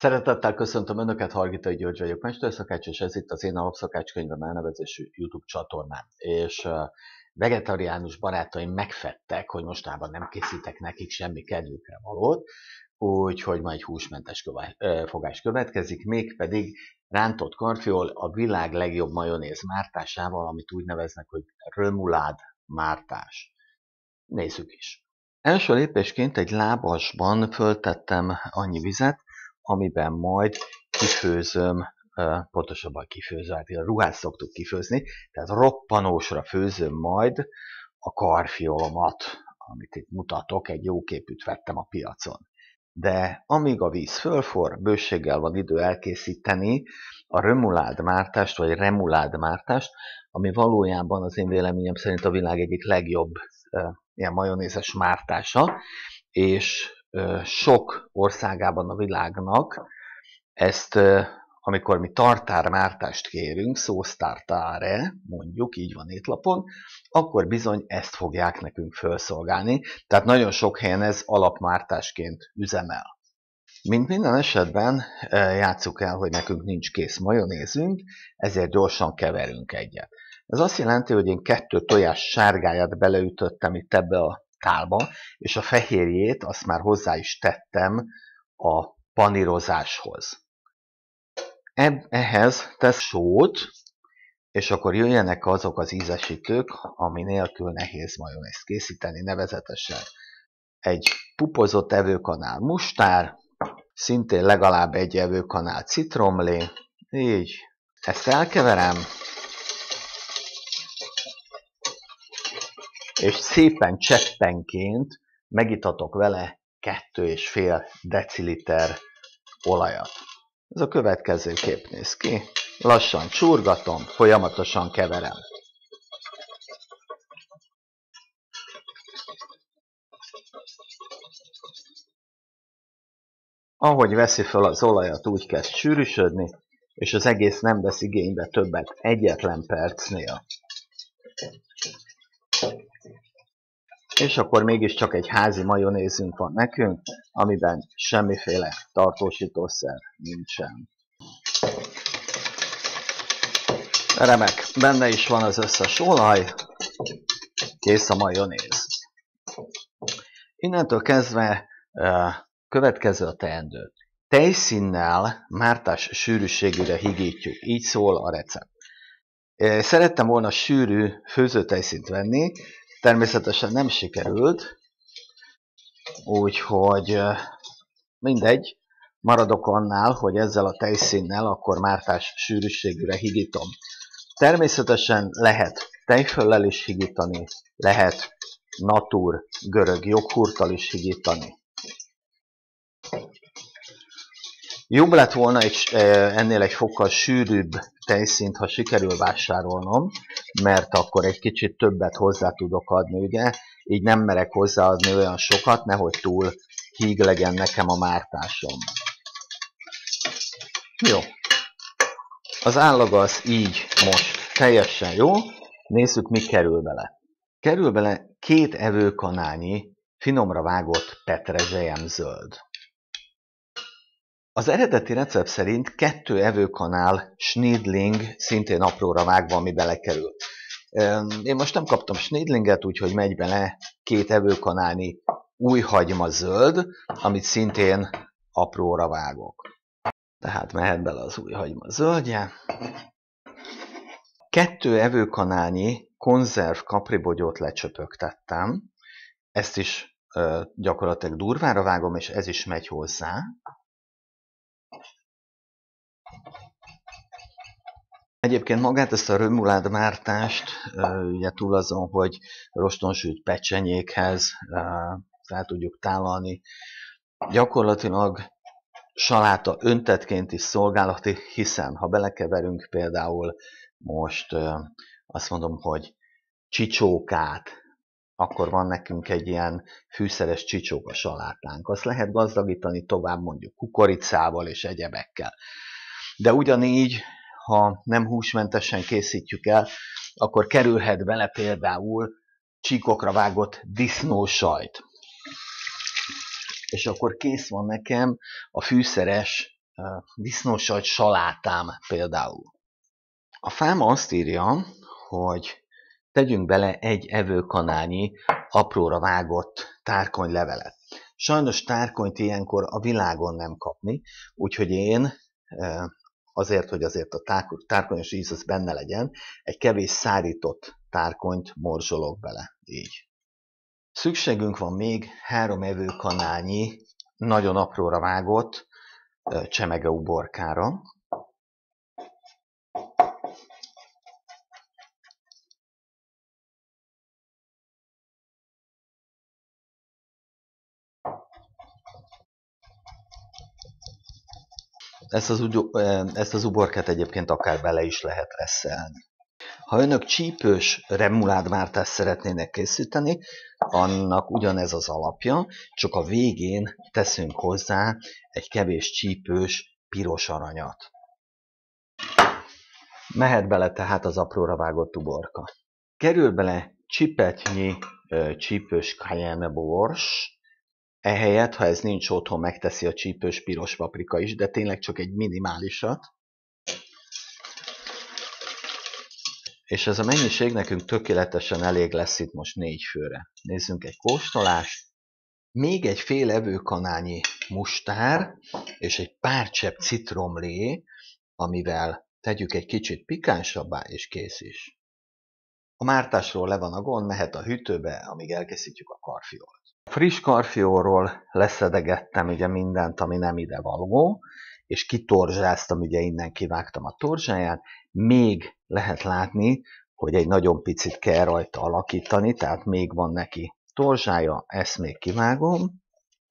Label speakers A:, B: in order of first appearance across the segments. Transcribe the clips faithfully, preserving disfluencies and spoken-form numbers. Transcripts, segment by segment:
A: Szeretettel köszöntöm Önöket, Hargitai György vagyok, mesterszakács, és ez itt az én Alapszakácskönyvem elnevezésű YouTube csatornám. És uh, vegetariánus barátaim megfedtek, hogy mostában nem készítek nekik semmi kedvükre valót, úgyhogy majd húsmentes köve, uh, fogás következik, mégpedig rántott karfiol a világ legjobb majonéz mártásával, amit úgy neveznek, hogy remoulade mártás. Nézzük is. Első lépésként egy lábasban föltettem annyi vizet, amiben majd kifőzöm, pontosabban kifőzöm, hát a ruhát szoktuk kifőzni, tehát roppanósra főzöm majd a karfiolomat, amit itt mutatok, egy jó képűt vettem a piacon. De amíg a víz fölforr, bőséggel van idő elkészíteni a remoulade mártást, vagy remoulade mártást, ami valójában az én véleményem szerint a világ egyik legjobb ilyen majonézes mártása, és sok országában a világnak ezt, amikor mi tartármártást kérünk, sauce tartare, mondjuk, így van étlapon, akkor bizony ezt fogják nekünk felszolgálni, tehát nagyon sok helyen ez alapmártásként üzemel. Mint minden esetben játsszuk el, hogy nekünk nincs kész majonézünk, ezért gyorsan keverünk egyet. Ez azt jelenti, hogy én kettő tojás sárgáját beleütöttem itt ebbe a tálba, és a fehérjét azt már hozzá is tettem a panírozáshoz. Ehhez tesz sót, és akkor jöjjenek azok az ízesítők, ami nélkül nehéz majonézt készíteni, nevezetesen egy pupozott evőkanál mustár, szintén legalább egy evőkanál citromlé, így ezt elkeverem, és szépen cseppenként megitatok vele kettő és fél deciliter olajat. Ez a következő kép néz ki. Lassan csurgatom, folyamatosan keverem. Ahogy veszi fel az olajat, úgy kezd sűrűsödni, és az egész nem vesz igénybe többet egyetlen percnél. És akkor mégiscsak egy házi majonézünk van nekünk, amiben semmiféle tartósítószer nincsen. Remek, benne is van az összes olaj, kész a majonéz. Innentől kezdve következő a teendő. Tejszínnel mártás sűrűségűre higítjuk, így szól a recept. Szerettem volna sűrű főzőtejszínt venni, természetesen nem sikerült, úgyhogy mindegy, maradok annál, hogy ezzel a tejszínnel akkor mártás sűrűségűre higítom. Természetesen lehet tejföllel is higítani, lehet natur görög joghurttal is higítani. Jobb lett volna egy, ennél egy fokkal sűrűbb tejszínt, ha sikerül vásárolnom, mert akkor egy kicsit többet hozzá tudok adni, ugye? Így nem merek hozzáadni olyan sokat, nehogy túl híg legyen nekem a mártásom. Jó. Az állag az így most teljesen jó. Nézzük, mi kerül bele. Kerül bele két evőkanálnyi finomra vágott petrezselyem zöld. Az eredeti recept szerint kettő evőkanál schniedling, szintén apróra vágva, ami belekerül. Én most nem kaptam schniedlinget, úgyhogy megy bele két evőkanálnyi új hagyma zöld, amit szintén apróra vágok. Tehát mehet bele az új hagyma zöldje. Kettő evőkanálnyi konzerv kapribogyót lecsöpögtettem. Ezt is gyakorlatilag durvára vágom, és ez is megy hozzá. Egyébként magát ezt a remoulade mártást, ugye túl azon, hogy rostonsült pecsenyékhez fel tudjuk tálalni, gyakorlatilag saláta öntetként is szolgálati, hiszen ha belekeverünk például most azt mondom, hogy csicsókát, akkor van nekünk egy ilyen fűszeres csicsóka salátánk. Azt lehet gazdagítani tovább mondjuk kukoricával és egyebekkel. De ugyanígy, ha nem húsmentesen készítjük el, akkor kerülhet bele például csíkokra vágott disznósajt. És akkor kész van nekem a fűszeres disznósajt salátám például. A fáma azt írja, hogy tegyünk bele egy evőkanálnyi apróra vágott tárkonylevelet. Sajnos tárkonyt ilyenkor a világon nem kapni, úgyhogy én azért, hogy azért a tárkonyos íz az benne legyen, egy kevés szárított tárkonyt morzsolok bele, így. Szükségünk van még három evőkanálnyi, nagyon apróra vágott csemegeuborkára. Ezt az, ezt az uborkát egyébként akár bele is lehet reszelni. Ha önök csípős remuládmártást szeretnének készíteni, annak ugyanez az alapja, csak a végén teszünk hozzá egy kevés csípős piros aranyat. Mehet bele tehát az apróra vágott uborka. Kerül bele csipetnyi csípős cayenne bors. Ehelyett, ha ez nincs otthon, megteszi a csípős piros paprika is, de tényleg csak egy minimálisat. És ez a mennyiség nekünk tökéletesen elég lesz itt most négy főre. Nézzünk egy kóstolást. Még egy fél evőkanálnyi mustár, és egy pár csepp citromlé, amivel tegyük egy kicsit pikánsabbá, és kész is. A mártásról le van a gond, mehet a hűtőbe, amíg elkészítjük a karfiolt. A friss karfiolról leszedegettem ugye mindent, ami nem ide való, és kitorzsáztam, ugye innen kivágtam a torzsáját. Még lehet látni, hogy egy nagyon picit kell rajta alakítani, tehát még van neki torzsája, ezt még kivágom.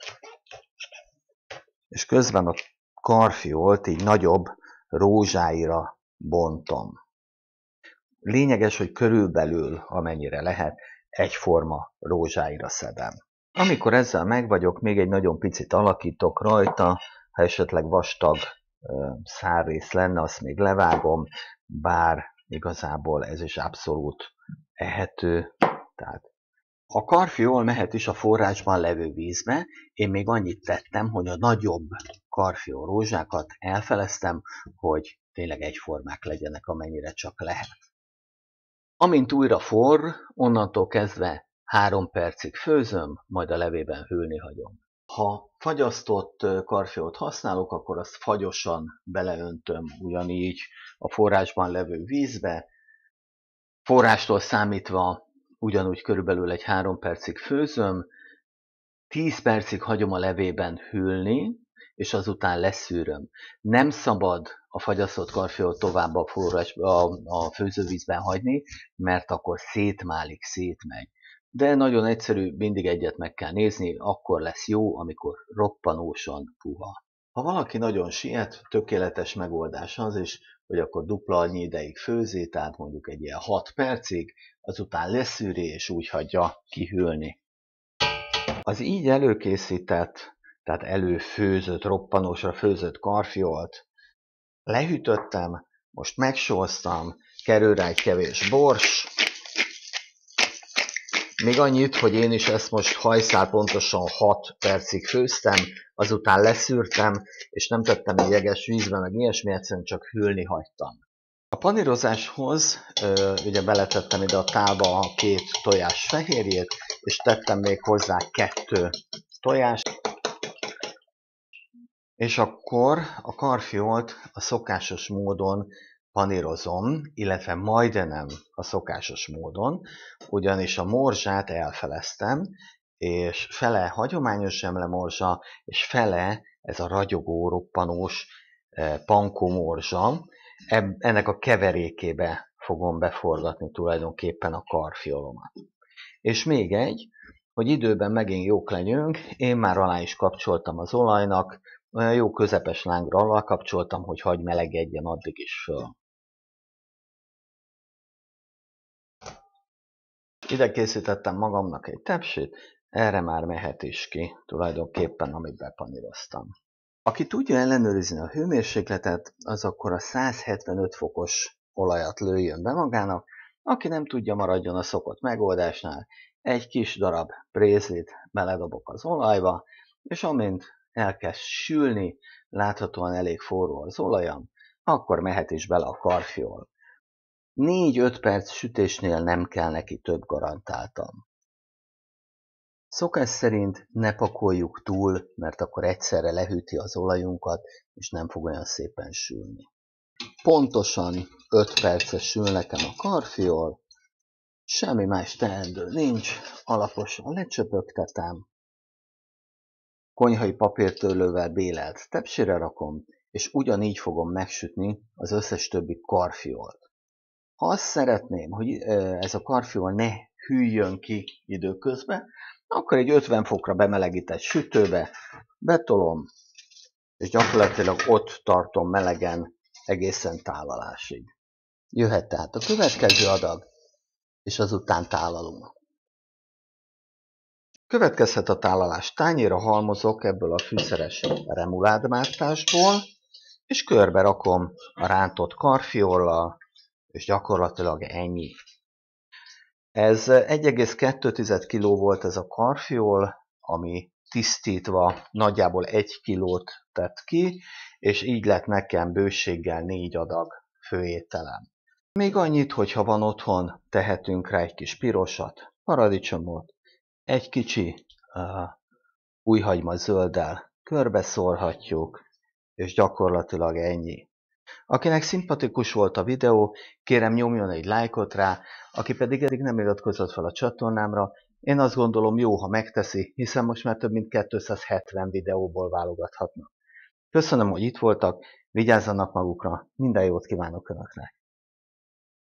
A: És közben a karfiolt így nagyobb rózsáira bontom. Lényeges, hogy körülbelül, amennyire lehet, egyforma rózsáira szedem. Amikor ezzel megvagyok, még egy nagyon picit alakítok rajta, ha esetleg vastag szárrész lenne, azt még levágom, bár igazából ez is abszolút ehető. Tehát a karfiol mehet is a forrásban levő vízbe. Én még annyit tettem, hogy a nagyobb karfiol rózsákat elfeleztem, hogy tényleg egyformák legyenek, amennyire csak lehet. Amint újra forr, onnantól kezdve három percig főzöm, majd a levében hűlni hagyom. Ha fagyasztott karfiolt használok, akkor azt fagyosan beleöntöm ugyanígy a forrásban levő vízbe. Forrástól számítva ugyanúgy körülbelül egy három percig főzöm, tíz percig hagyom a levében hűlni, és azután leszűröm. Nem szabad a fagyasztott karfiolt tovább a, forrás, a, a főzővízben hagyni, mert akkor szétmálik, szétmegy. De nagyon egyszerű, mindig egyet meg kell nézni, akkor lesz jó, amikor roppanósan puha. Ha valaki nagyon siet, tökéletes megoldás az is, hogy akkor dupla annyi ideig főzi, tehát mondjuk egy ilyen hat percig, azután leszűri és úgy hagyja kihűlni. Az így előkészített, tehát előfőzött, roppanósra főzött karfiolt lehűtöttem, most megsóztam, kerül rá egy kevés bors. Még annyit, hogy én is ezt most hajszál pontosan hat percig főztem, azután leszűrtem, és nem tettem egy jeges vízbe, meg ilyesmi, egyszerűen csak hűlni hagytam. A panírozáshoz ugye beletettem ide a tálba a két tojás fehérjét, és tettem még hozzá kettő tojást. És akkor a karfiolt a szokásos módon panírozom, illetve majdnem a szokásos módon, ugyanis a morzsát elfeleztem, és fele hagyományos zsemlemorzsa, és fele ez a ragyogó, roppanós pankó morzsa. Ennek a keverékébe fogom beforgatni tulajdonképpen a karfiolomat. És még egy, hogy időben megint jók legyünk, én már alá is kapcsoltam az olajnak, olyan jó közepes lángra alá kapcsoltam, hogy hagy melegedjen addig is föl. Ide készítettem magamnak egy tepsit, erre már mehet is ki, tulajdonképpen amit bepaníroztam. Aki tudja ellenőrizni a hőmérsékletet, az akkor a száz hetvenöt fokos olajat lőjön be magának, aki nem tudja, maradjon a szokott megoldásnál, egy kis darab brézlit beledobok az olajba, és amint elkezd sülni, láthatóan elég forró az olajam, akkor mehet is bele a karfiol. négy-öt perc sütésnél nem kell neki több, garantáltan. Szokás szerint ne pakoljuk túl, mert akkor egyszerre lehűti az olajunkat, és nem fog olyan szépen sülni. Pontosan öt perce sül nekem a karfiol, semmi más teendő nincs, alaposan lecsöpögtetem, konyhai papírtörlővel bélelt tepsire rakom, és ugyanígy fogom megsütni az összes többi karfiolt. Ha azt szeretném, hogy ez a karfiol ne hűljön ki időközben, akkor egy ötven fokra bemelegített sütőbe betolom, és gyakorlatilag ott tartom melegen egészen tálalásig. Jöhet tehát a következő adag, és azután tálalunk. Következhet a tálalás. Tányérra halmozok ebből a fűszeres remuládmártásból, és körbe rakom a rántott karfiollal, és gyakorlatilag ennyi. Ez egy egész kettő kiló volt ez a karfiol, ami tisztítva nagyjából egy kilót tett ki, és így lett nekem bőséggel négy adag főételem. Még annyit, hogy ha van otthon, tehetünk rá egy kis pirosat, paradicsomot, egy kicsi uh, újhagyma zölddel körbeszórhatjuk, és gyakorlatilag ennyi. Akinek szimpatikus volt a videó, kérem nyomjon egy lájkot rá, aki pedig eddig nem iratkozott fel a csatornámra, én azt gondolom jó, ha megteszi, hiszen most már több mint kétszázhetven videóból válogathatnak. Köszönöm, hogy itt voltak, vigyázzanak magukra, minden jót kívánok Önöknek!